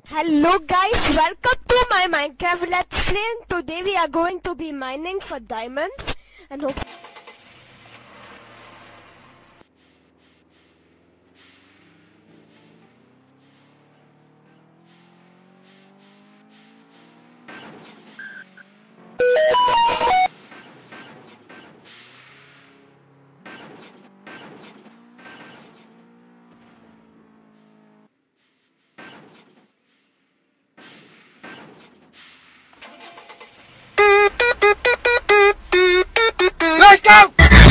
Hello guys, welcome to my Minecraft Let's Play. Today we are going to be mining for diamonds and hope Let's go!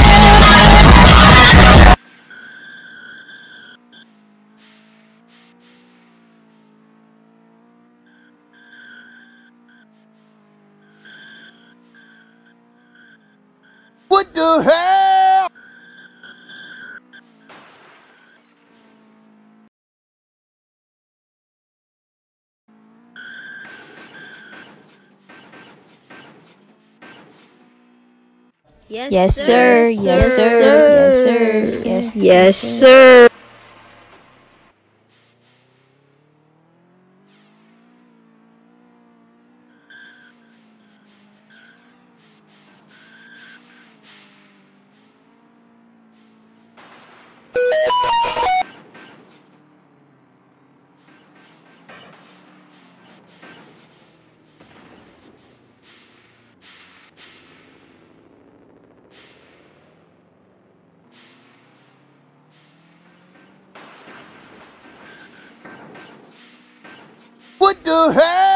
What the hell? Yes, sir. Yes, sir. Yes, sir. Yes, Yes, sir. What the hell?